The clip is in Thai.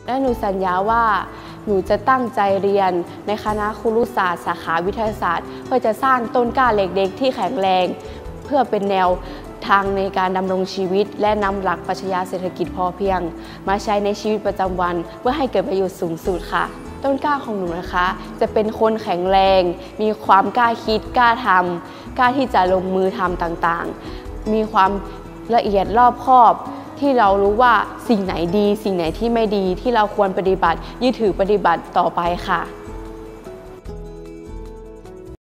และหนูสัญญาว่าหนูจะตั้งใจเรียนในคณะครุศาสตร์สาขาวิทยาศาสตร์เพื่อจะสร้างต้นกล้าเด็กๆที่แข็งแรงเพื่อเป็นแนวทางในการดำรงชีวิตและนำหลักปรัชญาเศรษฐกิจพอเพียงมาใช้ในชีวิตประจำวันเพื่อให้เกิดประโยชน์สูงสุดค่ะต้นกล้าของหนูนะคะจะเป็นคนแข็งแรงมีความกล้าคิดกล้าทำกล้าที่จะลงมือทำต่างๆมีความละเอียดรอบคอบที่เรารู้ว่าสิ่งไหนดีสิ่งไหนที่ไม่ดีที่เราควรปฏิบัติยึดถือปฏิบัติต่อไปค่ะ